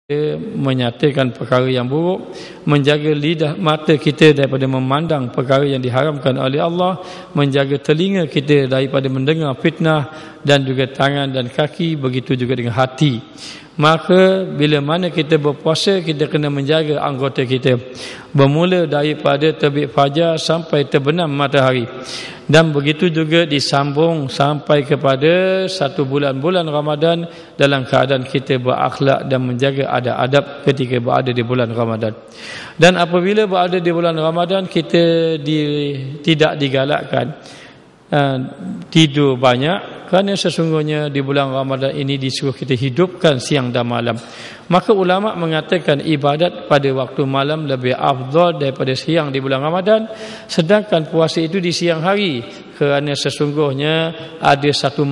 menyatakan perkara yang buruk, menjaga lidah mata kita daripada memandang perkara yang diharamkan oleh Allah, menjaga telinga kita daripada mendengar fitnah, dan juga tangan dan kaki, begitu juga dengan hati. Maka bila mana kita berpuasa, kita kena menjaga anggota kita, bermula daripada terbit fajar sampai terbenam matahari, dan begitu juga disambung sampai kepada 1 bulan Ramadan dalam keadaan kita berakhlak dan menjaga adab-adab ketika berada di bulan Ramadan. Dan apabila berada di bulan Ramadan, kita tidak digalakkan tidur banyak, kerana sesungguhnya di bulan Ramadan ini disuruh kita hidupkan siang dan malam. Maka ulama mengatakan ibadat pada waktu malam lebih afdal daripada siang di bulan Ramadan, sedangkan puasa itu di siang hari, kerana sesungguhnya ada satu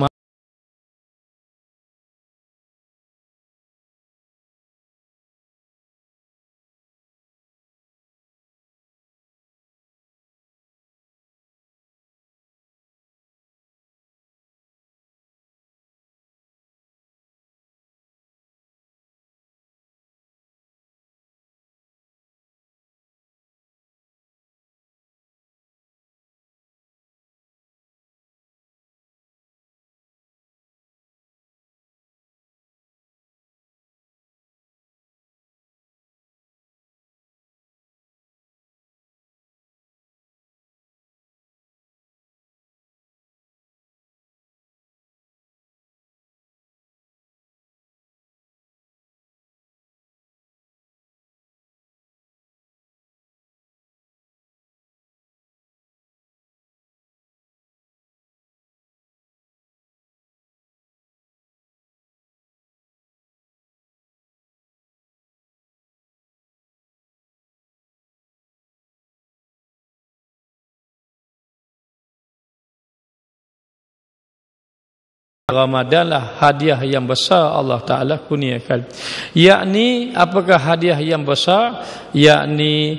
Ramadan lah hadiah yang besar Allah Ta'ala kurniakan. Yakni apakah hadiah yang besar? Yakni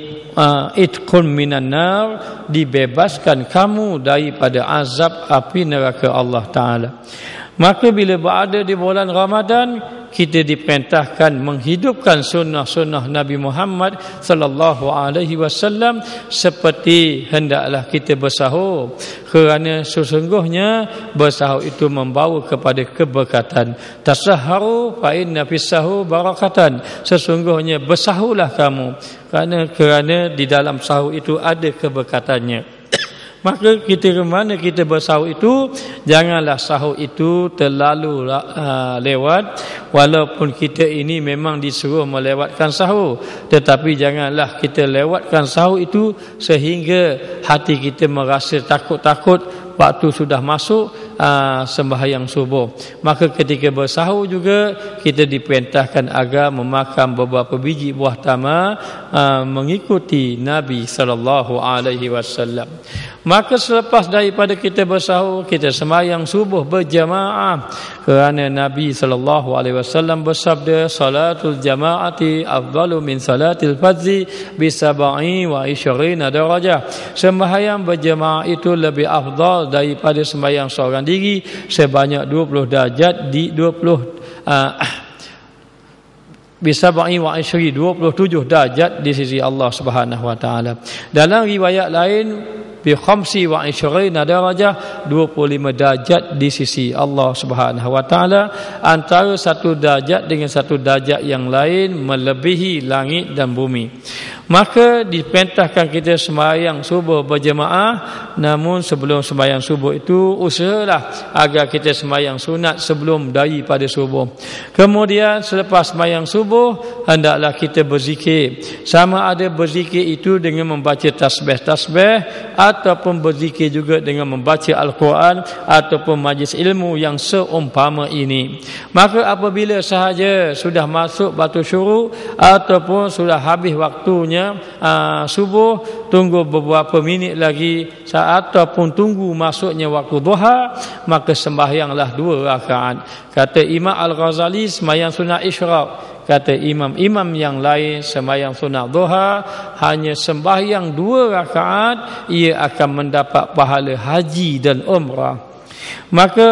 itqun minan nar, dibebaskan kamu daripada azab api neraka Allah Ta'ala. Maka bila berada di bulan Ramadan, kita diperintahkan menghidupkan sunnah-sunnah Nabi Muhammad sallallahu alaihi wasallam, seperti hendaklah kita bersahur, kerana sesungguhnya bersahur itu membawa kepada keberkatan. Tasahharu fa inna fis sahur barakatan, sesungguhnya bersahurlah kamu, kerana di dalam sahur itu ada keberkatannya. Maka kita mana kita bersahur itu, janganlah sahur itu terlalu lewat. Walaupun kita ini memang disuruh melewatkan sahur, tetapi janganlah kita lewatkan sahur itu sehingga hati kita merasa takut-takut waktu sudah masuk sembahyang subuh. Maka ketika bersahur juga kita diperintahkan agar memakan beberapa biji buah tamar mengikuti Nabi sallallahu alaihi wasallam. Maka selepas daripada kita bersahur, kita sembahyang subuh berjamaah, kerana Nabi sallallahu alaihi wasallam bersabda, salatul jamaati afdalu min salatil fardhi bi 27 darajah. Sembahyang berjamaah itu lebih afdal daripada sembahyang seorang diri sebanyak 20 darajat di 27 darajat di sisi Allah Subhanahu wa taala. Dalam riwayat lain bi 25 darajah, 25 darajat di sisi Allah Subhanahu wa taala. Antara satu darajat dengan satu darajat yang lain melebihi langit dan bumi. Maka diperintahkan kita sembahyang subuh berjemaah, namun sebelum sembahyang subuh itu usahalah agar kita sembahyang sunat sebelum daripada subuh. Kemudian selepas sembahyang subuh, hendaklah kita berzikir. Sama ada berzikir itu dengan membaca tasbih-tasbih, ataupun berzikir juga dengan membaca Al-Quran, ataupun majlis ilmu yang seumpama ini. Maka apabila sahaja sudah masuk batu syuruk ataupun sudah habis waktunya subuh, tunggu beberapa minit lagi ataupun tunggu masuknya waktu duha, maka sembahyanglah 2 rakaat. Kata Imam Al-Ghazali, sembahyang sunat isyraq. Kata imam-imam yang lain, sembahyang sunat duha hanya sembahyang 2 rakaat, ia akan mendapat pahala haji dan umrah. Maka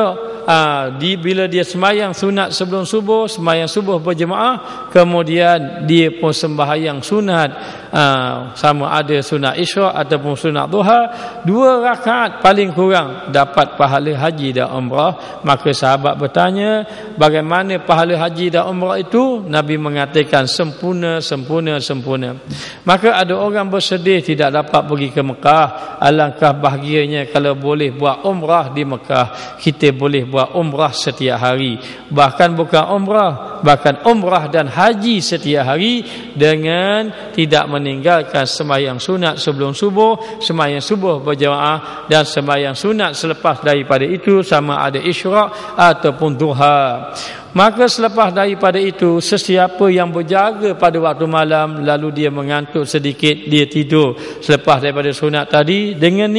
bila dia sembahyang sunat sebelum subuh, sembahyang subuh berjemaah, kemudian dia pun sembahyang sunat, sama ada sunat isyraq ataupun sunat duha, 2 rakaat paling kurang dapat pahala haji dan umrah. Maka sahabat bertanya, bagaimana pahala haji dan umrah itu? Nabi mengatakan sempurna, sempurna, sempurna. Maka ada orang bersedih tidak dapat pergi ke Mekah. Alangkah bahagianya kalau boleh buat umrah di Mekah. Kita boleh buat umrah setiap hari. Bahkan bukan umrah, bahkan umrah dan haji setiap hari dengan tidak meninggalkan sembahyang sunat sebelum subuh, sembahyang subuh berjamaah dan sembahyang sunat selepas daripada itu, sama ada isyraq ataupun duha. Maka selepas daripada itu, sesiapa yang berjaga pada waktu malam lalu dia mengantuk sedikit, dia tidur selepas daripada sunat tadi dengan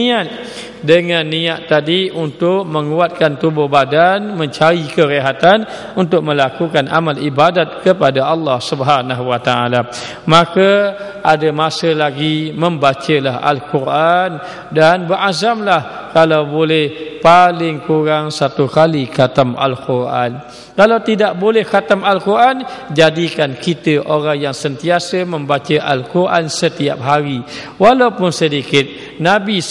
niat tadi untuk menguatkan tubuh badan, mencari kerehatan untuk melakukan amal ibadat kepada Allah Subhanahu wa taala. Maka ada masa lagi membacalah Al-Quran dan berazamlah kalau boleh paling kurang 1 kali khatam Al-Quran. Kalau tidak boleh khatam Al-Quran, jadikan kita orang yang sentiasa membaca Al-Quran setiap hari walaupun sedikit. Nabi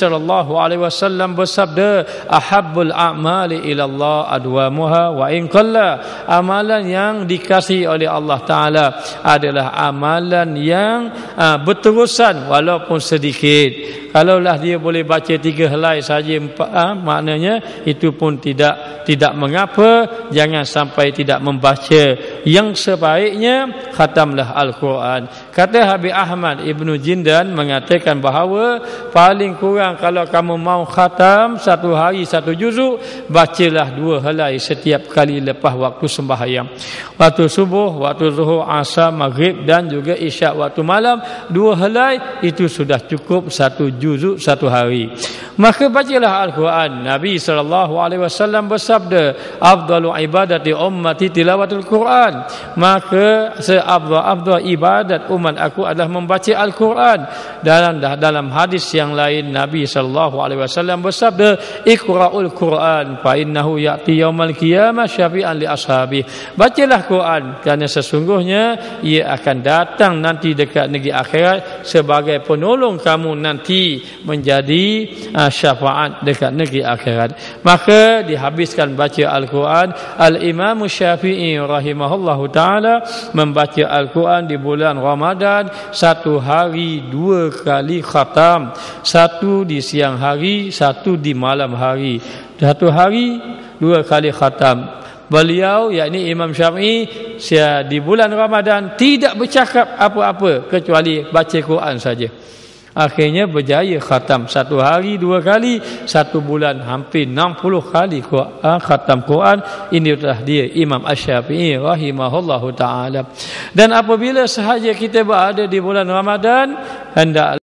SAW bersabda, ahabbul a'mali ilallah adwamuha wa in qalla. Amalan yang dikasihi oleh Allah Ta'ala adalah amalan yang berterusan walaupun sedikit. Kalaulah dia boleh baca 3 helai saja, maknanya itu pun tidak mengapa. Jangan sampai tidak membaca. Yang sebaiknya khatamlah Al-Quran. Kata Habib Ahmad Ibnu Jindan mengatakan bahawa paling kurang kalau kamu mau khatam 1 hari 1 juzuk, bacalah 2 helai setiap kali lepas waktu sembahyang. Waktu subuh, waktu zuhur, asar, maghrib dan juga isyak waktu malam, 2 helai itu sudah cukup 1 juzuk 1 hari. Maka bacalah Al-Quran. Nabi SAW bersabda, afdalu ibadati ummati tilawatul Quran. Maka seafdal ibadat umat aku adalah membaca Al-Quran. Dalam hadis yang lain Nabi SAW bersabda, iqra'ul Quran fa innahu ya'ti yaumal qiyamah syafi'an li ashabi. Bacalah Quran kerana sesungguhnya ia akan datang nanti dekat negeri akhirat sebagai penolong kamu nanti menjadi syafaat dekat negeri akhirat. Maka dihabiskan baca Al-Quran. Al-Imam Syafi'i rahimahullahu ta'ala membaca Al-Quran di bulan Ramadan 1 hari 2 kali khatam. 1 di siang hari, 1 di malam hari. 1 hari 2 kali khatam. Beliau, yakni Imam Syafi'i, di bulan Ramadan tidak bercakap apa-apa kecuali baca Quran saja. Akhirnya berjaya khatam 1 hari 2 kali, 1 bulan hampir 60 kali khatam Quran. Inilah dia Imam Asy-Syafi'i rahimahullahu ta'ala. Dan apabila sahaja kita berada di bulan Ramadan, hendak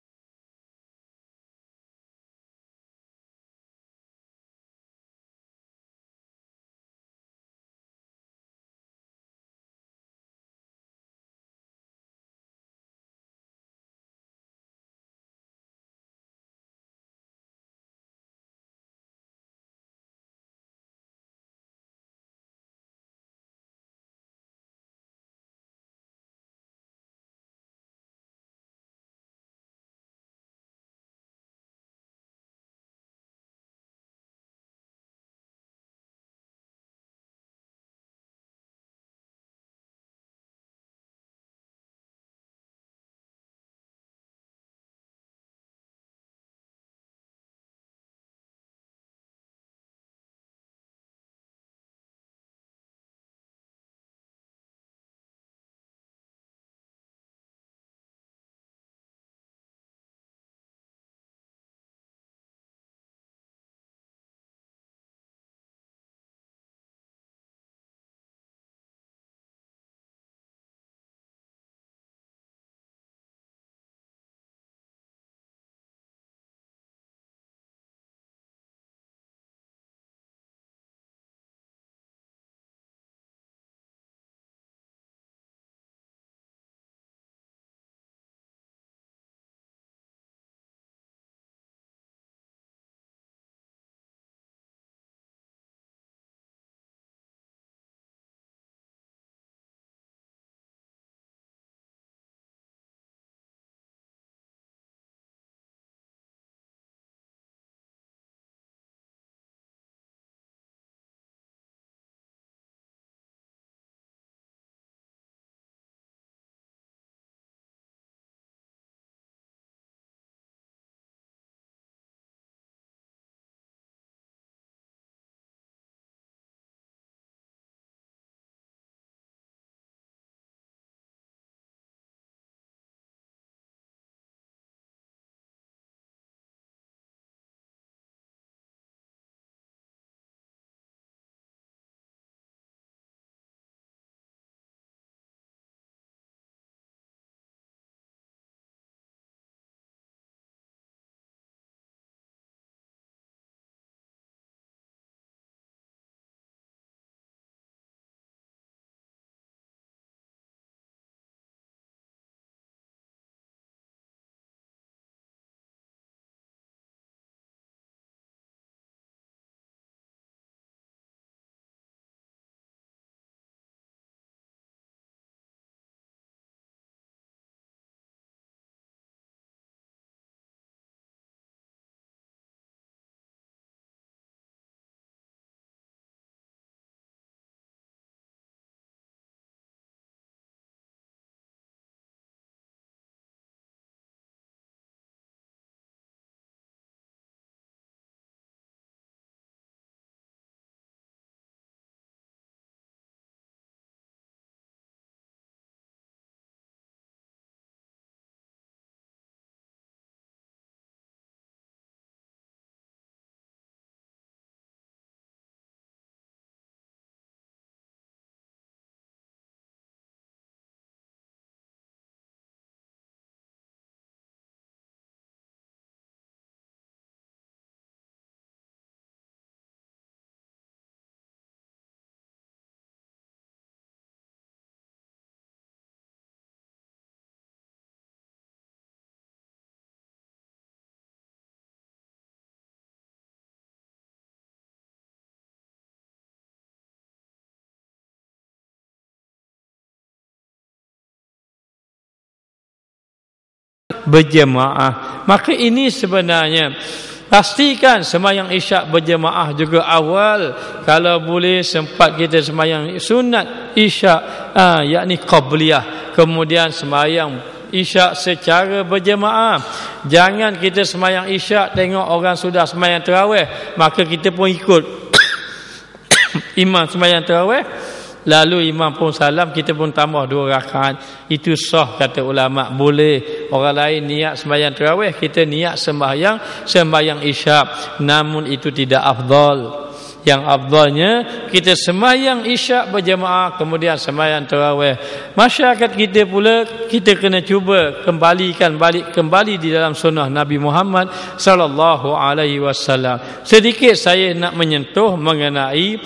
berjemaah. Maka ini sebenarnya pastikan sembahyang isyak berjemaah juga awal. Kalau boleh sempat kita sembahyang sunat isyak, yakni qabliyah, kemudian sembahyang isyak secara berjemaah. Jangan kita sembahyang isyak tengok orang sudah sembahyang tarawih maka kita pun ikut imam sembahyang tarawih, lalu imam pun salam, kita pun tambah 2 rakaat. Itu sah kata ulama, boleh. Orang lain niat sembahyang tarawih, kita niat sembahyang isyak, namun itu tidak afdal. Yang afdalnya kita sembahyang isyak berjemaah kemudian sembahyang tarawih. Masyarakat kita pula, kita kena cuba kembali di dalam sunnah Nabi Muhammad sallallahu alaihi wasallam. Sedikit saya nak menyentuh mengenai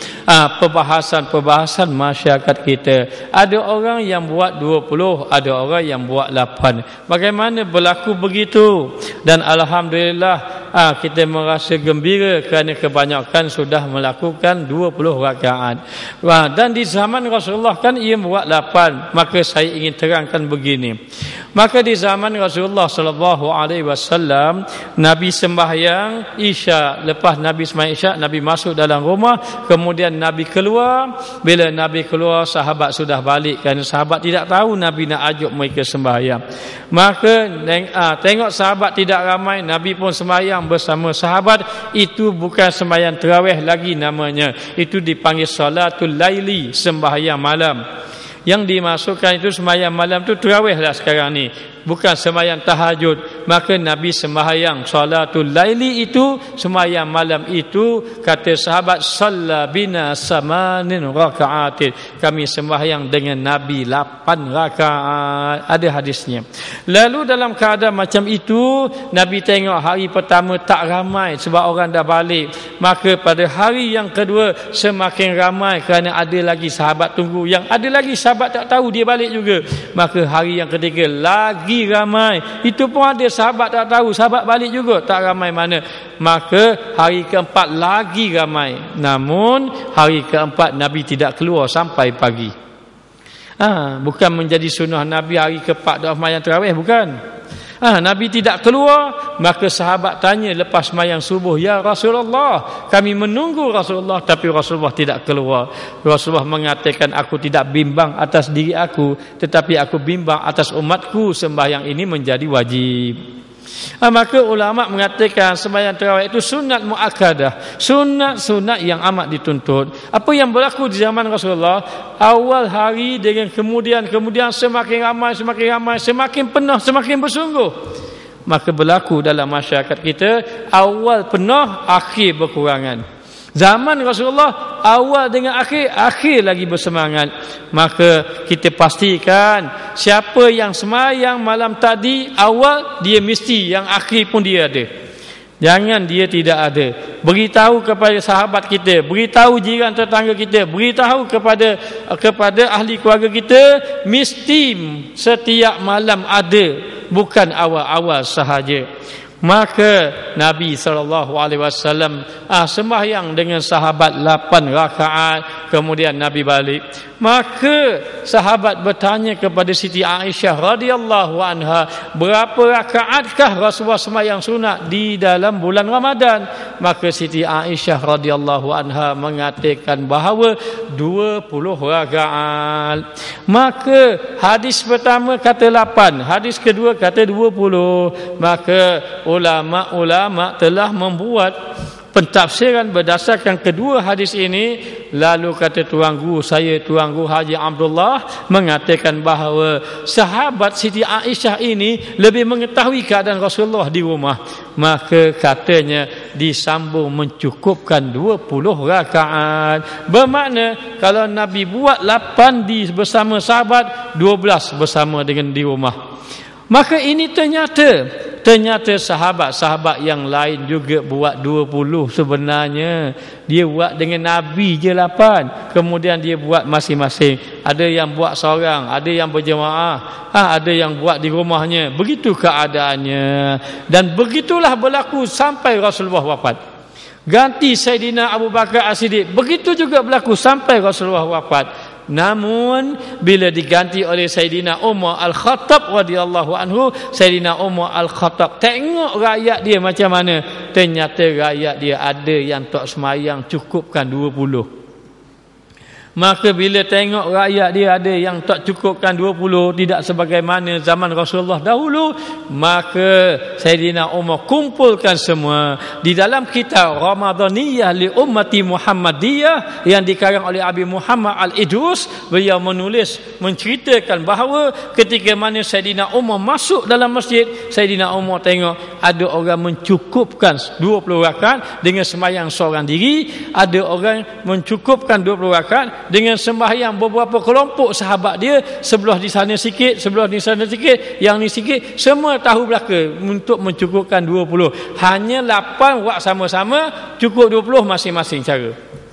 perbahasan masyarakat kita. Ada orang yang buat 20, ada orang yang buat 8. Bagaimana berlaku begitu? Dan alhamdulillah kita merasa gembira kerana kebanyakan sudah melakukan 20 rakaat. Dan di zaman Rasulullah kan ia buat 8. Maka saya ingin terangkan begini. Maka di zaman Rasulullah sallallahu alaihi wasallam, Nabi sembahyang isyak. Lepas Nabi sembahyang isyak, Nabi masuk dalam rumah, kemudian Nabi keluar. Bila Nabi keluar, sahabat sudah balik kerana sahabat tidak tahu Nabi nak ajuk mereka sembahyang. Maka tengok sahabat tidak ramai, Nabi pun sembahyang bersama sahabat. Itu bukan sembahyang tarawih lagi namanya, itu dipanggil salatul laili, sembahyang malam. Yang dimasukkan itu sembahyang malam tu tarawih lah sekarang ni, bukan sembahyang tahajud. Maka Nabi sembahyang salatul laili itu, sembahyang malam itu, kata sahabat, shalla bina samanin raka'atin, kami sembahyang dengan Nabi 8 rakaat. Ada hadisnya. Lalu dalam keadaan macam itu, Nabi tengok hari pertama tak ramai sebab orang dah balik. Maka pada hari yang kedua semakin ramai kerana ada lagi sahabat tunggu, yang ada lagi sahabat tak tahu dia balik juga. Maka hari yang ketiga lagi ramai, itu pun ada sahabat tak tahu, sahabat balik juga, tak ramai mana. Maka hari keempat lagi ramai, namun hari keempat Nabi tidak keluar sampai pagi. Bukan menjadi sunnah Nabi hari keempat doa sembahyang tarawih, bukan. Nabi tidak keluar. Maka sahabat tanya lepas sembahyang subuh, ya Rasulullah, kami menunggu Rasulullah tapi Rasulullah tidak keluar. Rasulullah mengatakan, aku tidak bimbang atas diri aku, tetapi aku bimbang atas umatku, sembahyang ini menjadi wajib. Maka ulama mengatakan sembahyang tarawih itu sunat muakkadah, sunat yang amat dituntut. Apa yang berlaku di zaman Rasulullah, awal hari dengan kemudian semakin ramai, semakin penuh, semakin bersungguh. Maka berlaku dalam masyarakat kita, awal penuh, akhir berkurangan. Zaman Rasulullah awal dengan akhir lagi bersemangat. Maka kita pastikan siapa yang sembahyang malam tadi awal, dia mesti yang akhir pun dia ada. Jangan dia tidak ada. Beritahu kepada sahabat kita, beritahu jiran tetangga kita, beritahu kepada ahli keluarga kita, mesti setiap malam ada, bukan awal-awal sahaja. Maka Nabi SAW sembahyang dengan sahabat 8 rakaat, kemudian Nabi balik. Maka sahabat bertanya kepada Siti Aisyah radhiyallahu anha, berapa rakaatkah Rasulullah sembahyang sunat di dalam bulan Ramadan? Maka Siti Aisyah radhiyallahu anha mengatakan bahawa 20 rakaat. Maka hadis pertama kata 8, hadis kedua kata 20. Maka ulama telah membuat pentafsiran berdasarkan kedua hadis ini. Lalu kata Tuan Guru Haji Abdullah mengatakan bahawa sahabat Siti Aisyah ini lebih mengetahui keadaan Rasulullah di rumah. Maka katanya disambung mencukupkan 20 rakaat. Bermakna kalau Nabi buat 8 bersama sahabat, 12 bersama dengan di rumah. Maka ini ternyata sahabat-sahabat yang lain juga buat 20 sebenarnya. Dia buat dengan Nabi je 8. Kemudian dia buat masing-masing. Ada yang buat seorang, ada yang berjemaah, ada yang buat di rumahnya. Begitu keadaannya. Dan begitulah berlaku sampai Rasulullah wafat. Ganti Saidina Abu Bakar As-Siddiq. Begitu juga berlaku sampai Rasulullah wafat. Namun bila diganti oleh Sayyidina Umar Al-Khattab radhiyallahu anhu, Sayyidina Umar Al-Khattab tengok rakyat dia macam mana. Ternyata rakyat dia ada yang tak semayang cukupkan 20. Maka bila tengok rakyat dia ada yang tak cukupkan 20, tidak sebagaimana zaman Rasulullah dahulu, maka Sayyidina Umar kumpulkan semua di dalam kitab Ramadaniyah li Ummati Muhammadiyah yang dikarang oleh Abi Muhammad Al-Idrus. Beliau menulis menceritakan bahawa ketika mana Sayyidina Umar masuk dalam masjid, Sayyidina Umar tengok ada orang mencukupkan 20 rakaat dengan sembahyang seorang diri, ada orang mencukupkan 20 rakaat dengan sembahyang beberapa kelompok sahabat dia, sebelah di sana sikit, sebelah di sana sikit, yang ni sikit, semua tahu belaka untuk mencukupkan 20. Hanya 8 buat sama-sama, cukup 20 masing-masing cara.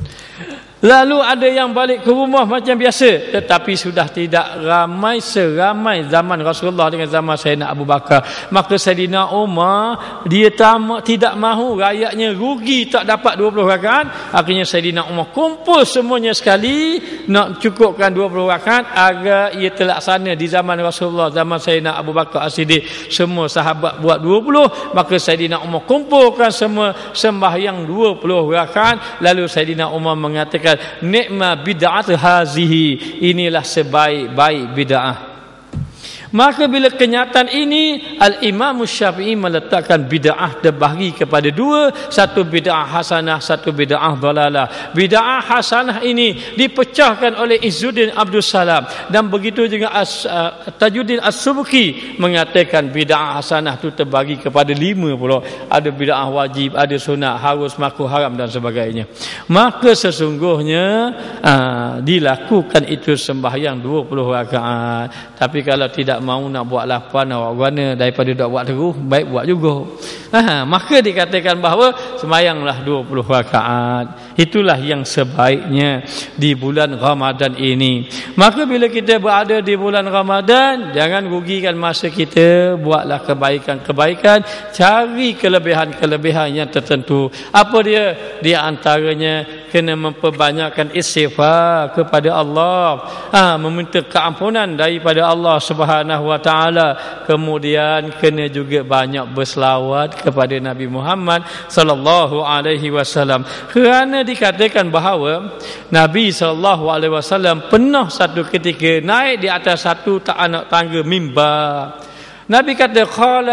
Lalu ada yang balik ke rumah macam biasa, tetapi sudah tidak ramai seramai zaman Rasulullah dengan zaman Sayyidina Abu Bakar. Maka Sayyidina Umar dia tidak mahu rakyatnya rugi tak dapat 20 rakaat. Akhirnya Sayyidina Umar kumpul semuanya sekali nak cukupkan 20 rakaat agar ia terlaksana di zaman Rasulullah, zaman Sayyidina Abu Bakar As-Siddiq. Semua sahabat buat 20, maka Sayyidina Umar kumpulkan semua sembahyang 20 rakaat. Lalu Sayyidina Umar mengatakan, nikma bid'at hazihi, inilah sebaik-baik bid'ah. Maka bila kenyataan ini, Al-Imam Syafi'i meletakkan bid'ah terbahagi kepada dua, satu bid'ah hasanah, satu bid'ah dhalalah. Bid'ah hasanah ini dipecahkan oleh Izzuddin Abdul Salam, dan begitu juga Tajuddin As-Subki mengatakan bid'ah hasanah itu terbahagi kepada 5 pula. Ada bid'ah wajib, ada sunat, harus, makruh, haram dan sebagainya. Maka sesungguhnya dilakukan itu sembahyang 20 rakaat. Tapi kalau tidak mau nak buat 8 awak guna daripada tak buat terus, baik buat juga. Maka dikatakan bahawa sembahyanglah 20 rakaat. Itulah yang sebaiknya di bulan Ramadan ini. Maka bila kita berada di bulan Ramadan, jangan rugikan masa kita, buatlah kebaikan-kebaikan, cari kelebihan-kelebihan yang tertentu. Apa dia? Di antaranya kena memperbanyakkan istighfar kepada Allah, meminta keampunan daripada Allah Subhanahu wa taala. Kemudian kena juga banyak berselawat kepada Nabi Muhammad sallallahu alaihi wasallam. Kerana dikatakan bahawa Nabi sallallahu alaihi wasallam pernah satu ketika naik di atas satu anak tangga mimbar. Nabi kata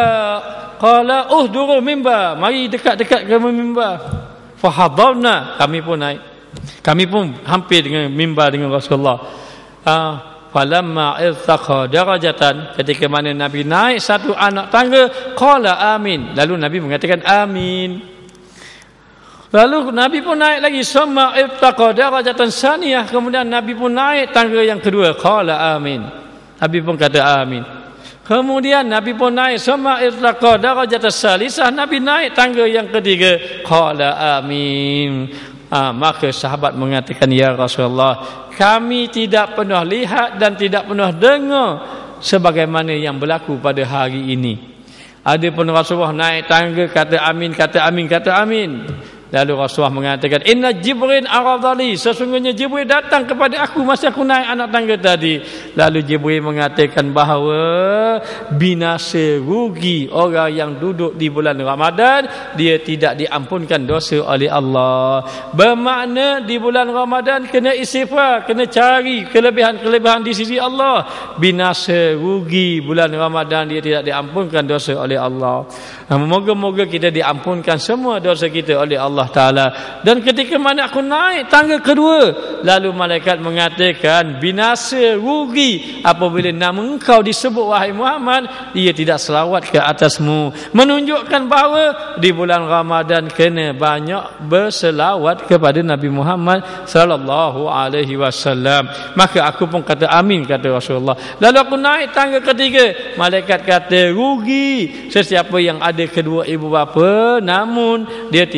qala uhduru mimbar, mari dekat-dekat ke mimbar. Fahadarna, kami pun naik. Kami pun hampir dengan mimbar dengan Rasulullah. Falamma irtaqa darajatan, ketika mana Nabi naik satu anak tangga, qala amin, lalu Nabi mengatakan amin. Lalu Nabi pun naik lagi, summa irtaqa darajatan saniyah, kemudian Nabi pun naik tangga yang kedua, qala amin, Nabi pun kata amin. Kemudian Nabi pun naik, summa irtaqa darajatan salisah, Nabi naik tangga yang ketiga, qala amin. Maka sahabat mengatakan, ya Rasulullah, kami tidak pernah lihat dan tidak pernah dengar sebagaimana yang berlaku pada hari ini. Ada pun Rasulullah naik tangga, kata amin, kata amin, kata amin. Lalu Rasulullah mengatakan, inna Jibril aradali, sesungguhnya Jibril datang kepada aku masa aku naik anak tangga tadi. Lalu Jibril mengatakan bahawa binasa rugi orang yang duduk di bulan Ramadan, dia tidak diampunkan dosa oleh Allah. Bermakna di bulan Ramadan kena istighfar, kena cari kelebihan-kelebihan di sisi Allah. Binasa rugi bulan Ramadan, dia tidak diampunkan dosa oleh Allah. Moga-moga kita diampunkan semua dosa kita oleh Allah Ta'ala. Dan ketika mana aku naik tangga kedua, lalu malaikat mengatakan binasa rugi apabila nama engkau disebut wahai Muhammad, dia tidak selawat ke atasmu. Menunjukkan bahawa di bulan Ramadan kena banyak berselawat kepada Nabi Muhammad sallallahu alaihi wasallam. Maka aku pun kata amin, kata Rasulullah. Lalu aku naik tangga ketiga, malaikat kata rugi sesiapa yang ada kedua ibu bapa namun dia tidak memberi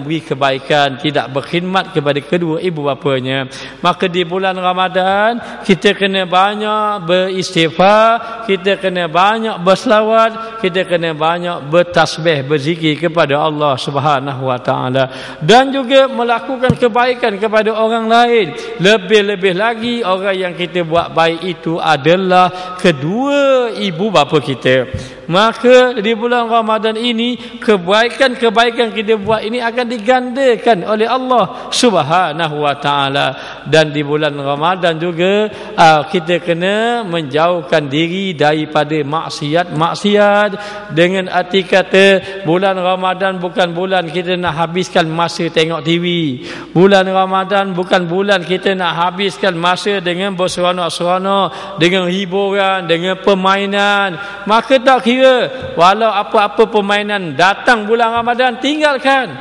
beri kebaikan, tidak berkhidmat kepada kedua ibu bapanya. Maka di bulan Ramadan kita kena banyak beristighfar, kita kena banyak berselawat, kita kena banyak bertasbih, berzikir kepada Allah Subhanahu wa taala, dan juga melakukan kebaikan kepada orang lain. Lebih-lebih lagi orang yang kita buat baik itu adalah kedua ibu bapa kita. Maka di bulan Ramadan ini kebaikan-kebaikan kita buat ini akan digandakan oleh Allah Subhanahu wa taala. Dan di bulan Ramadan juga kita kena menjauhkan diri daripada maksiat-maksiat, dengan arti kata bulan Ramadan bukan bulan kita nak habiskan masa tengok TV. Bulan Ramadan bukan bulan kita nak habiskan masa dengan berseronok-seronok, dengan hiburan, dengan permainan. Maka tak kira walau apa-apa permainan, datang bulan Ramadan tinggalkan.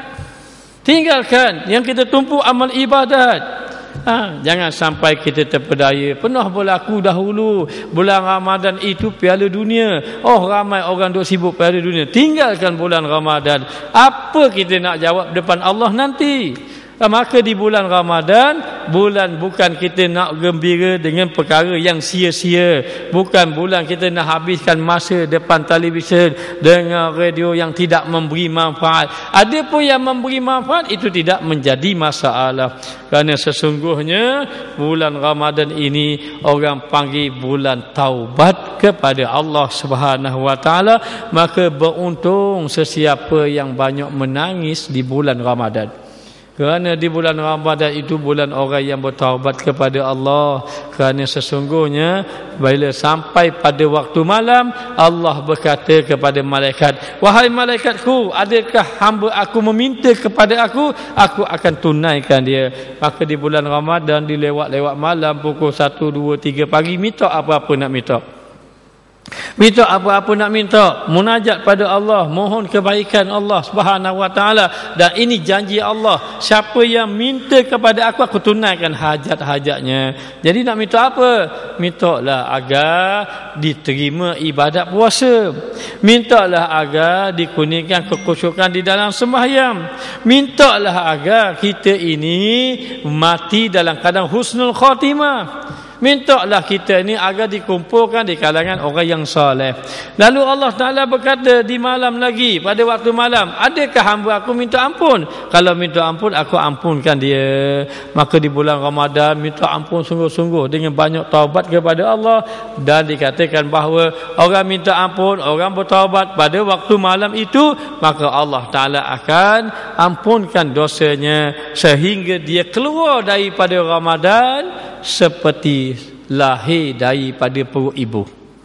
Yang kita tumpu amal ibadat. Jangan sampai kita terpedaya. Pernah berlaku dahulu bulan Ramadan itu Piala Dunia. Ramai orang duk sibuk Piala Dunia. Tinggalkan bulan Ramadan. Apa kita nak jawab depan Allah nanti? Maka di bulan Ramadan, bulan bukan kita nak gembira dengan perkara yang sia-sia, bukan bulan kita nak habiskan masa depan televisyen dengan radio yang tidak memberi manfaat. Ada pun yang memberi manfaat, itu tidak menjadi masalah. Kerana sesungguhnya bulan Ramadan ini orang panggil bulan taubat kepada Allah Subhanahu wa taala. Maka beruntung sesiapa yang banyak menangis di bulan Ramadan. Kerana di bulan Ramadan itu bulan orang yang bertaubat kepada Allah. Kerana sesungguhnya bila sampai pada waktu malam, Allah berkata kepada malaikat, "Wahai malaikatku, adakah hamba aku meminta kepada aku akan tunaikan dia." Maka di bulan Ramadan, di lewat-lewat malam pukul 1, 2, 3 pagi, minta apa-apa nak minta. Minta apa-apa nak minta, munajat pada Allah, mohon kebaikan Allah Subhanahu wa taala. Dan ini janji Allah, siapa yang minta kepada aku tunaikan hajat-hajatnya. Jadi nak minta apa? Mintalah agar diterima ibadat puasa. Mintalah agar dikurniakan kekhusyukan di dalam sembahyang. Mintalah agar kita ini mati dalam keadaan husnul khatimah. Mintalah kita ini agar dikumpulkan di kalangan orang yang soleh. Lalu Allah Ta'ala berkata di malam lagi, pada waktu malam, adakah hamba aku minta ampun? Kalau minta ampun, aku ampunkan dia. Maka di bulan Ramadan, minta ampun sungguh-sungguh dengan banyak taubat kepada Allah. Dan dikatakan bahawa orang minta ampun, orang bertaubat pada waktu malam itu, maka Allah Ta'ala akan ampunkan dosanya sehingga dia keluar daripada Ramadan seperti lahir daripada perut ibu.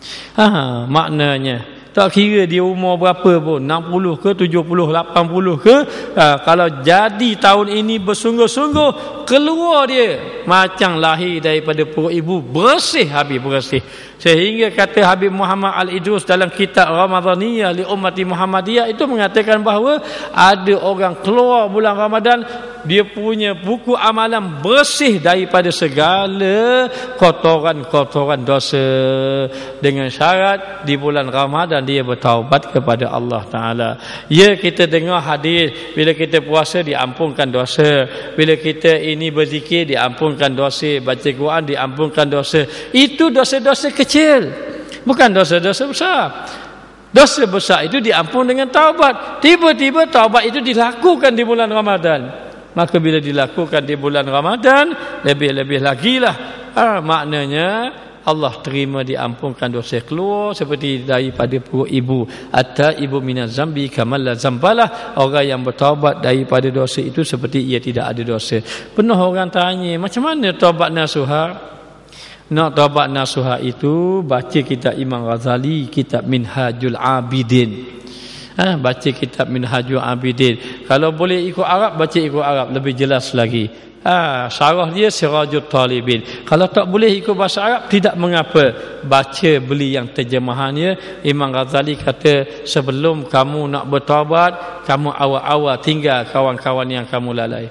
Maknanya tak kira dia umur berapa pun, 60 ke 70, 80 ke, kalau jadi tahun ini bersungguh-sungguh, keluar dia macam lahir daripada perut ibu, bersih habis bersih. Sehingga kata Habib Muhammad Al-Idrus dalam kitab Ramadaniyah li ummati Muhammadiyah itu mengatakan bahawa ada orang keluar bulan Ramadan, dia punya buku amalan bersih daripada segala kotoran-kotoran dosa, dengan syarat di bulan Ramadan dia bertaubat kepada Allah Ta'ala. Ya, kita dengar hadis, bila kita puasa diampunkan dosa, bila kita ini berzikir diampunkan dosa, baca Quran diampunkan dosa. Itu dosa-dosa kecil, bukan dosa-dosa besar. Dosa besar itu diampun dengan taubat. Tiba-tiba taubat itu dilakukan di bulan Ramadan. Maka bila dilakukan di bulan Ramadan, lebih-lebih lagi lah. Maknanya Allah terima diampunkan dosa, keluar seperti daripada perut ibu. Atta ibu minaz zambi kamal la zambalah. Orang yang bertaubat daripada dosa itu seperti ia tidak ada dosa. Pernah orang tanya, macam mana taubat nasuha? Nak taubat nasuha itu baca kitab Imam Ghazali, kitab Minhajul Abidin. Baca kitab Minhajul Abidin. Kalau boleh ikut Arab, baca ikut Arab, lebih jelas lagi. Syarah dia Sirajul Talibin. Kalau tak boleh ikut bahasa Arab, tidak mengapa, baca beli yang terjemahannya. Imam Ghazali kata, sebelum kamu nak bertaubat, kamu awal-awal tinggal kawan-kawan yang kamu lalai.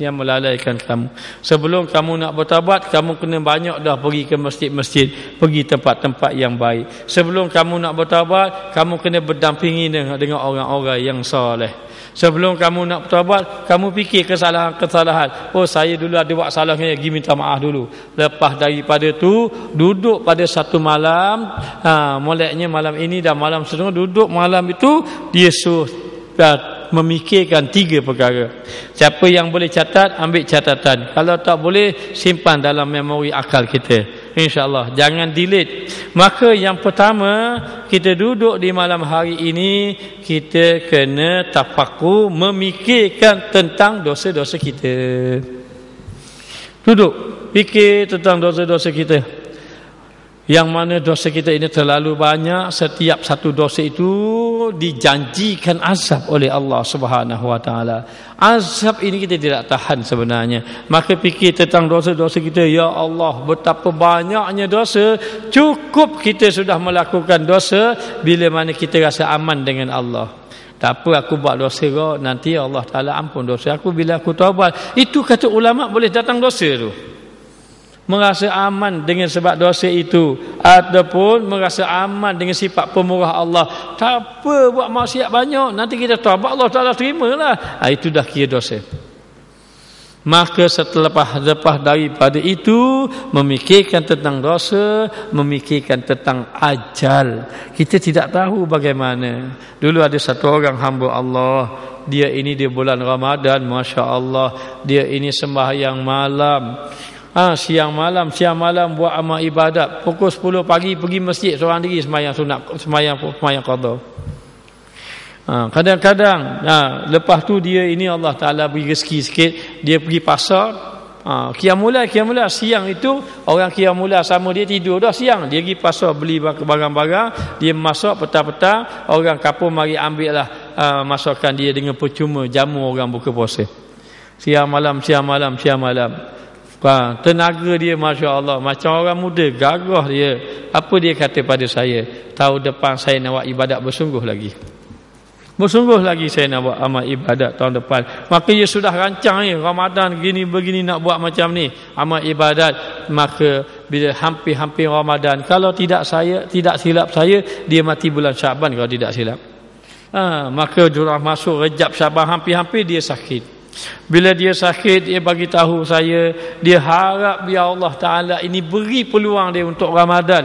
yang melalaikan kamu. Sebelum kamu nak bertaubat, kamu kena banyak dah pergi ke masjid-masjid, pergi tempat-tempat yang baik. Sebelum kamu nak bertaubat, kamu kena berdampingi dengan orang-orang yang soleh. Sebelum kamu nak bertaubat, kamu fikir kesalahan-kesalahan. Oh, saya dulu ada buat salah ni, pergi minta maaf dulu. Lepas daripada tu, duduk pada satu malam, moleknya malam ini dan malam seterusnya, duduk malam itu, dia suruh memikirkan 3 perkara. Siapa yang boleh catat, ambil catatan. Kalau tak boleh, simpan dalam memori akal kita. InsyaAllah, jangan delete. Maka yang pertama, kita duduk di malam hari ini, kita kena tafakur, memikirkan tentang dosa-dosa kita. Duduk, fikir tentang dosa-dosa kita. Yang mana dosa kita ini terlalu banyak. Setiap satu dosa itu dijanjikan azab oleh Allah Subhanahu wa taala. Azab ini kita tidak tahan sebenarnya. Maka fikir tentang dosa-dosa kita. Ya Allah, betapa banyaknya dosa. Cukup kita sudah melakukan dosa bila mana kita rasa aman dengan Allah. Tak apa aku buat dosa kau, nanti Allah Taala ampun dosa aku bila aku taubat. Itu kata ulama boleh datang dosa tu. Merasa aman dengan sebab dosa itu, ataupun merasa aman dengan sifat pemurah Allah. Tak apa buat maksiat banyak, nanti kita taubat Allah Taala terimalah. Itu dah kira dosa. Maka lepas daripada itu, memikirkan tentang dosa, memikirkan tentang ajal. Kita tidak tahu bagaimana. Dulu ada satu orang hamba Allah, dia ini di bulan Ramadan, Masya Allah, dia ini sembahyang malam. Siang malam buat amal ibadat. Pukul 10 pagi pergi masjid seorang diri sembahyang sunat, sembahyang qada. Kadang-kadang lepas tu dia ini Allah Taala beri rezeki sikit, dia pergi pasar. Qiyamul siang itu orang qiyamul sama dia tidur dah siang. Dia pergi pasar beli barang-barang, dia masuk petang-petang, orang kampung mari ambil lah masukkan dia dengan percuma jamu orang buka puasa. Siang malam. Tenaga dia Masya Allah, macam orang muda, gagah dia. Apa dia kata pada saya? Tahun depan saya nak buat ibadat bersungguh lagi saya nak buat amal ibadat tahun depan. Maka dia sudah rancang ni, Ramadan begini nak buat macam ni amal ibadat. Maka bila hampir Ramadan, kalau tidak silap saya, dia mati bulan Syaban kalau tidak silap. Maka jurah masuk Rejab Syaban, hampir dia sakit. Bila dia sakit, dia bagi tahu saya, dia harap biar Allah Taala ini beri peluang dia untuk Ramadan.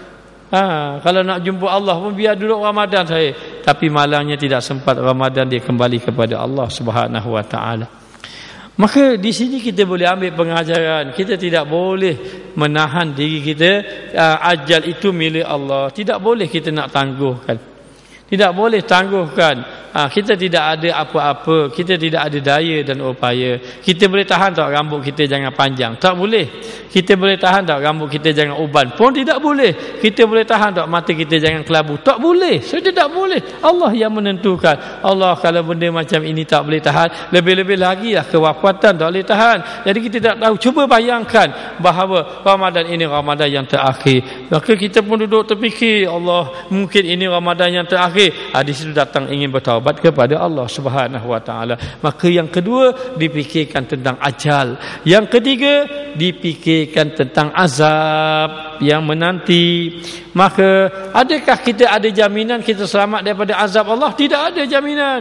Kalau nak jumpa Allah pun biar duduk Ramadan saya. Tapi malangnya tidak sempat Ramadan, dia kembali kepada Allah Subhanahu wa taala. Maka di sini kita boleh ambil pengajaran, kita tidak boleh menahan diri kita. Ajal itu milik Allah, tidak boleh kita nak tangguhkan. Tidak boleh tangguhkan. Kita tidak ada apa-apa, kita tidak ada daya dan upaya. Kita boleh tahan tak rambut kita jangan panjang? Tak boleh. Kita boleh tahan tak rambut kita jangan uban? Pun tidak boleh. Kita boleh tahan tak mata kita jangan kelabu? Tak boleh. Tidak boleh. Allah yang menentukan. Allah kalau benda macam ini tak boleh tahan, lebih-lebih lagi lah kewafatan tak boleh tahan. Jadi kita tak tahu. Cuba bayangkan bahawa Ramadan ini Ramadan yang terakhir. Maka kita pun duduk terfikir, Allah, mungkin ini Ramadan yang terakhir. Di situ datang ingin bertaubat kepada Allah Subhanahu wa taala. Maka yang kedua, dipikirkan tentang ajal. Yang ketiga, dipikirkan tentang azab yang menanti. Maka adakah kita ada jaminan kita selamat daripada azab Allah? Tidak ada jaminan.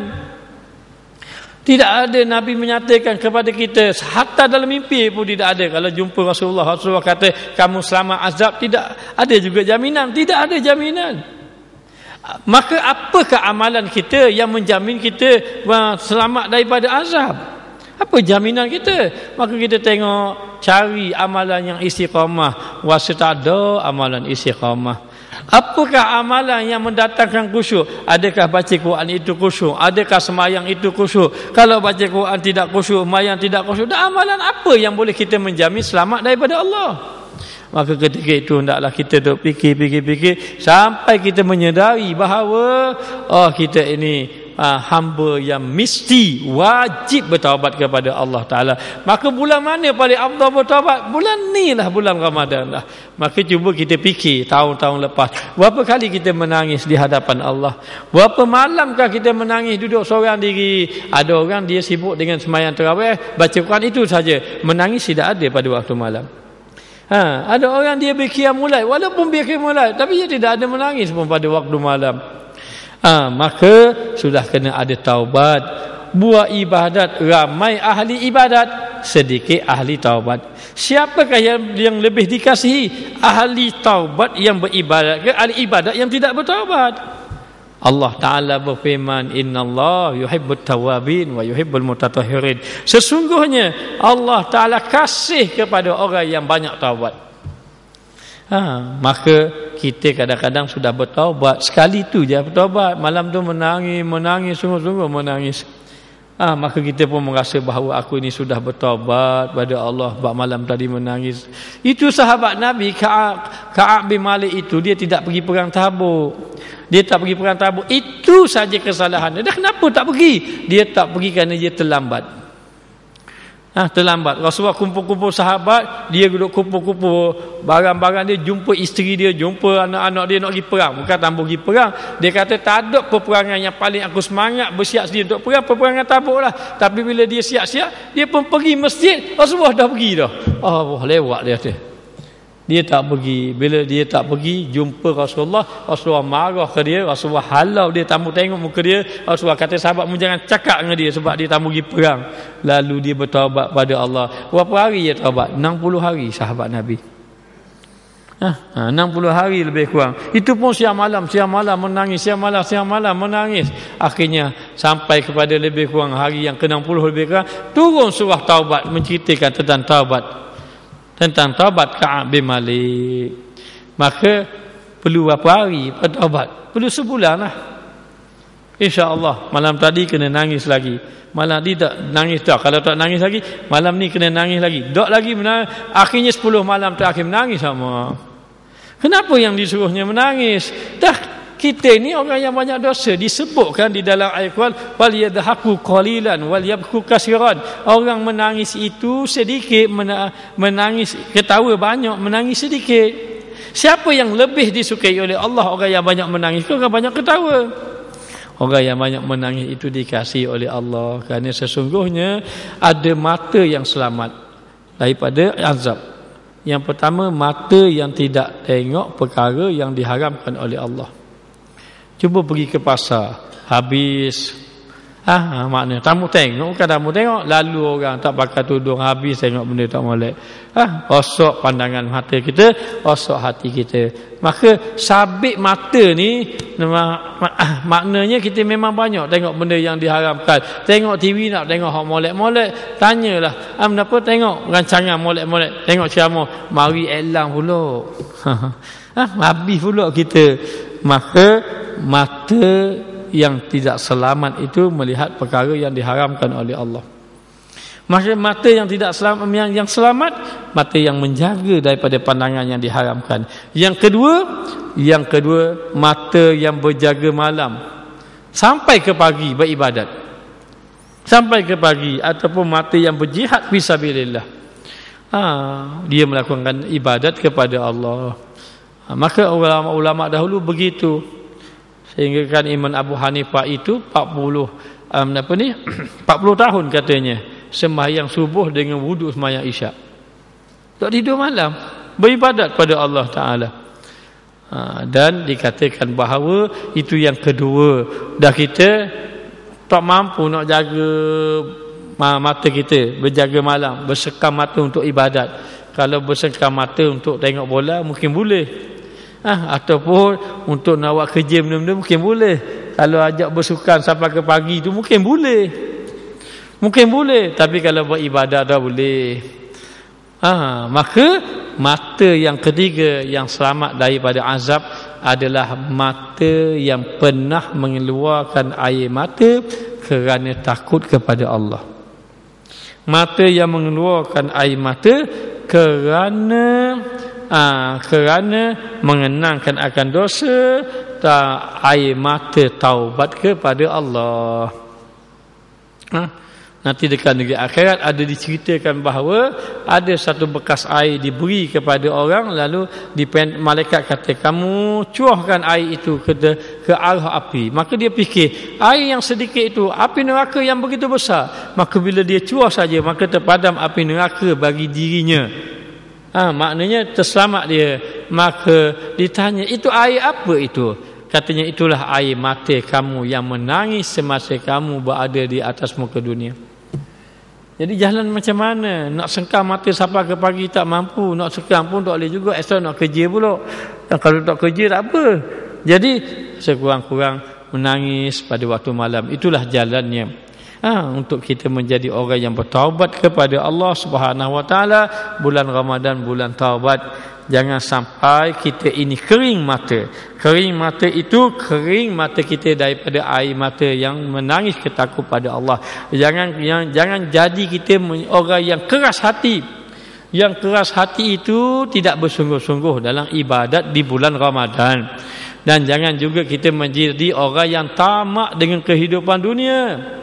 Tidak ada. Nabi menyatakan kepada kita, hatta dalam mimpi pun tidak ada. Kalau jumpa Rasulullah kata kamu selamat azab, tidak ada juga jaminan. Tidak ada jaminan. Maka apakah amalan kita yang menjamin kita selamat daripada azab? Apa jaminan kita? Maka kita tengok, cari amalan yang istiqamah. Wastada amalan istiqamah. Apakah amalan yang mendatangkan khusyuk? Adakah baca Quran itu khusyuk? Adakah semayang itu khusyuk? Kalau baca Quran tidak khusyuk, semayang tidak khusyuk, dan amalan apa yang boleh kita menjamin selamat daripada Allah? Maka ketika itu hendaklah kita fikir sampai kita menyedari bahawa kita ini hamba yang mesti wajib bertaubat kepada Allah Ta'ala. Maka bulan mana paling afdal bertaubat? Bulan ni lah, bulan Ramadan lah. Maka cuba kita fikir tahun-tahun lepas, berapa kali kita menangis di hadapan Allah? Berapa malamkah kita menangis duduk seorang diri? Ada orang dia sibuk dengan sembahyang tarawih, baca Quran, itu saja. Menangis tidak ada pada waktu malam. Ada orang dia berqiyamul lail, walaupun berqiyamul lail, tapi dia tidak ada menangis pun pada waktu malam. Maka sudah kena ada taubat. Buat ibadat, ramai ahli ibadat, sedikit ahli taubat. Siapakah yang lebih dikasihi? Ahli taubat yang beribadat ke ahli ibadat yang tidak bertaubat? Allah Ta'ala berfirman, innallaha yuhibbut tawabin wa yuhibbul mutatahhirin. Sesungguhnya Allah Ta'ala kasih kepada orang yang banyak taubat. Maka kita kadang-kadang sudah bertaubat, sekali tu je bertaubat, malam tu menangis sungguh-sungguh menangis. Maka kita pun merasa bahawa aku ini sudah bertaubat pada Allah, sebab malam tadi menangis. Itu sahabat Nabi Ka'ab bin Malik itu, dia tidak pergi perang Tabuk. Dia tak pergi perang Tabuk. Itu saja kesalahannya. Dah kenapa tak pergi? Dia tak pergi kerana dia terlambat. Terlambat. Rasulullah kumpul-kumpul sahabat, dia duduk kumpul-kumpul barang-barang dia, jumpa isteri dia, jumpa anak-anak dia nak pergi perang. Bukan tambah pergi perang. Dia kata tak ada peperangan yang paling aku semangat bersiap sedia untuk perang, peperangan Tabuk lah. Tapi bila dia siap-siap, dia pun pergi masjid, Rasulullah dah pergi dah. Lewat dia tu. Dia tak pergi. Bila dia tak pergi, jumpa Rasulullah, Rasulullah marah ke dia, Rasulullah halau dia, tamu tengok muka dia. Rasulullah kata sahabatmu jangan cakap dengan dia sebab dia tamu pergi perang. Lalu dia bertaubat pada Allah. Berapa hari dia taubat? 60 hari sahabat Nabi. 60 hari lebih kurang. Itu pun siang malam menangis, siang malam menangis. Akhirnya sampai kepada lebih kurang hari yang ke-60 lebih kurang, turun surah Taubat menceritakan tentang taubat Ka'ab bin Malik. Maka perlu berapa hari bertaubat? Perlu sebulan lah. InsyaAllah. Malam tadi kena nangis lagi. Malam ni tak nangis dah. Kalau tak nangis lagi, malam ni kena nangis lagi. Tak lagi menangis. Akhirnya 10 malam terakhir menangis sama. Kenapa yang disuruhnya menangis? Dah kita ni orang yang banyak dosa. Disebutkan di dalam ayat Quran, wal yadhaku qalilan wal yabku katsiran. Orang menangis itu sedikit, menangis ketawa banyak, menangis sedikit. Siapa yang lebih disukai oleh Allah? Orang yang banyak menangis ke orang banyak ketawa? Orang yang banyak menangis itu dikasihi oleh Allah, kerana sesungguhnya ada mata yang selamat daripada azab. Yang pertama, mata yang tidak tengok perkara yang diharamkan oleh Allah. Cuba pergi ke pasar, habis makna tamu tengok, bukan tamu tengok, lalu orang tak pakai tudung, habis tengok benda tak molek. Rosak pandangan mata kita, rosak hati kita. Maka sabit mata ni maknanya kita memang banyak tengok benda yang diharamkan. Tengok TV nak tengok hak molek-molek, tanyalah, kenapa tengok rancangan molek-molek, tengok ceramah, mari elang pula. Habis pula kita. Maka mata yang tidak selamat itu melihat perkara yang diharamkan oleh Allah. Maka mata yang tidak selamat, yang selamat, mata yang menjaga daripada pandangan yang diharamkan. Yang kedua, mata yang berjaga malam sampai ke pagi beribadat. Sampai ke pagi, ataupun mata yang berjihad fisabilillah. Dia melakukan ibadat kepada Allah. Maka ulama-ulama dahulu begitu. Sehingga kan Imam Abu Hanifah itu 40 tahun katanya sembahyang subuh dengan wuduk sembahyang isyak. Tak tidur malam, beribadat pada Allah Ta'ala. Dan dikatakan bahawa itu yang kedua. Dah kita tak mampu nak jaga mata kita, berjaga malam, bersekam mata untuk ibadat. Kalau bersekam mata untuk tengok bola mungkin boleh. Ataupun untuk nak buat kerja benda-benda mungkin boleh. Kalau ajak bersukan sampai ke pagi tu mungkin boleh. Tapi kalau buat ibadah dah boleh. Maka mata yang ketiga yang selamat daripada azab adalah mata yang pernah mengeluarkan air mata kerana takut kepada Allah. Mata yang mengeluarkan air mata kerana mengenangkan akan dosa air mata taubat kepada Allah. Nanti dekat negeri akhirat ada diceritakan bahawa ada satu bekas air diberi kepada orang, lalu malaikat kata kamu cuahkan air itu ke arah api. Maka dia fikir air yang sedikit itu api neraka yang begitu besar, maka bila dia cuah saja maka terpadam api neraka bagi dirinya. Maknanya terselamat dia. Maka ditanya, itu air apa itu? Katanya, itulah air mata kamu yang menangis semasa kamu berada di atas muka dunia. Jadi jalan macam mana? Nak sengkam mata sampai ke pagi tak mampu, nak sengkam pun tak boleh juga, esok nak kerja pula. Dan kalau tak kerja tak apa. Jadi sekurang-kurang menangis pada waktu malam. Itulah jalannya. Untuk kita menjadi orang yang bertaubat kepada Allah Subhanahu Wa Taala. Bulan Ramadan, bulan taubat. Jangan sampai kita ini kering mata. Kering mata itu kering mata kita daripada air mata yang menangis ketakut pada Allah. Jangan jadi kita orang yang keras hati. Yang keras hati itu tidak bersungguh-sungguh dalam ibadat di bulan Ramadan. Dan jangan juga kita menjadi orang yang tamak dengan kehidupan dunia.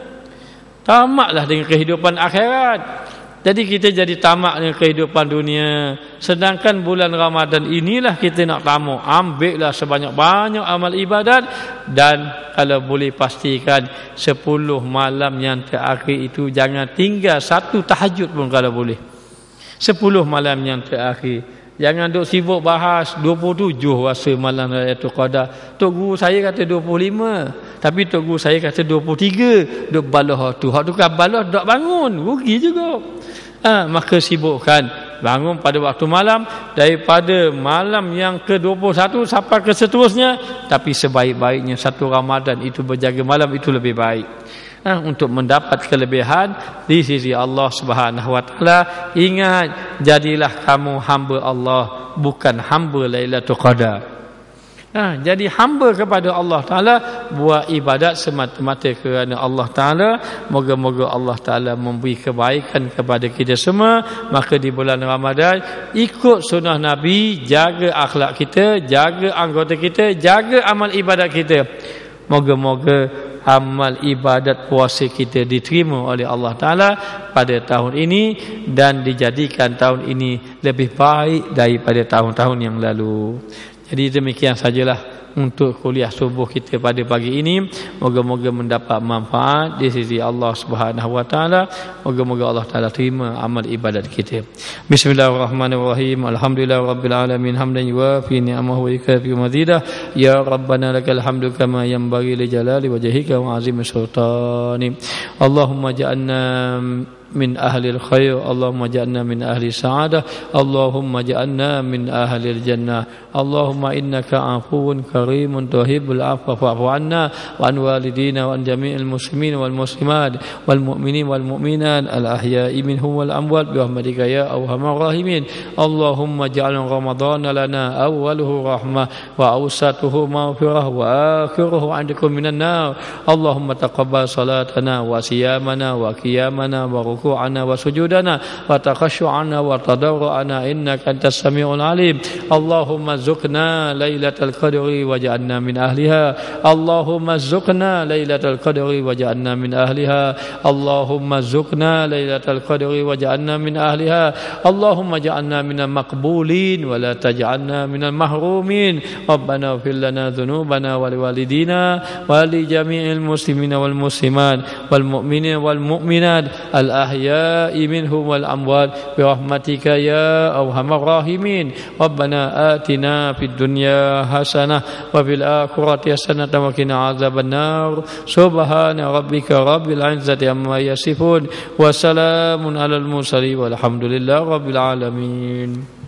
Tamaklah dengan kehidupan akhirat. Jadi kita jadi tamak dengan kehidupan dunia. Sedangkan bulan Ramadan inilah kita nak tamak. Ambillah sebanyak-banyak amal ibadat. Dan kalau boleh pastikan 10 malam yang terakhir itu jangan tinggal satu tahajud pun kalau boleh. 10 malam yang terakhir. Jangan duk sibuk bahas 27 rasa malam Lailatul Qadar. Tok guru saya kata 25. Tapi tok guru saya kata 23. Duk balah tu. Hak tu kan balah tak bangun. Rugi juga. Maka sibukkan. Bangun pada waktu malam. Daripada malam yang ke-21 sampai ke seterusnya. Tapi sebaik-baiknya satu Ramadan itu berjaga malam itu lebih baik. Untuk mendapat kelebihan di sisi Allah Subhanahu Wa Taala. Ingat, jadilah kamu hamba Allah, bukan hamba Lailatul Qadar. Jadi hamba kepada Allah Ta'ala, buat ibadat semata-mata kerana Allah Ta'ala. Moga-moga Allah Ta'ala memberi kebaikan kepada kita semua. Maka di bulan Ramadan, ikut sunnah Nabi, jaga akhlak kita, jaga anggota kita, jaga amal ibadat kita. Moga-moga amal ibadat puasa kita diterima oleh Allah Ta'ala pada tahun ini dan dijadikan tahun ini lebih baik daripada tahun-tahun yang lalu. Jadi demikian sajalah untuk kuliah subuh kita pada pagi ini. Moga-moga mendapat manfaat di sisi Allah Subhanahu Wa Taala. Moga-moga Allah Taala terima amal ibadat kita. Bismillahirrahmanirrahim. Alhamdulillahirabbil alamin hamdan yuwafi ni'amahu wa yukafi mazidah. Ya Rabbana lakal hamdu kama yanbaghi li jalali wajhika wa 'azimi sultani. Allahumma ja'alna من أهل الخير اللهم اجعلنا من أهل السعادة اللهم اجعلنا من أهل الجنة اللهم إنك عفو كريم تحب العفو فاعف عنا وعن والدينا وعن جميع المسلمين والمسلمات والمؤمنين والمؤمنات الأحياء منهم والأموات برحمتك يا أرحم الراحمين اللهم اجعل رمضان لنا أوله رحمة وأوسطه مغفرة وآخره عندكم من النار اللهم تقبل صلاتنا وصيامنا وقيامنا وركوعنا وسجودنا وتخشعنا وتضرعنا إنك أنت السميع العليم اللهم ارزقنا ليلة القدر واجعلنا من أهلها اللهم ارزقنا ليلة القدر واجعلنا من أهلها اللهم ارزقنا ليلة القدر واجعلنا من أهلها اللهم اجعلنا من المقبولين ولا تجعلنا من المحرومين ربنا اغفر لنا ذنوبنا ولوالدينا ولجميع المسلمين والمسلمات والمؤمنين والمؤمنات الأحياء منهم والأموات برحمتك يا أرحم الراحمين ربنا آتنا في الدنيا حسنة وفي الآخرة حسنة وقنا عذاب النار سبحان ربك رب العزة عما يصفون وسلام على المرسلين والحمد لله رب العالمين.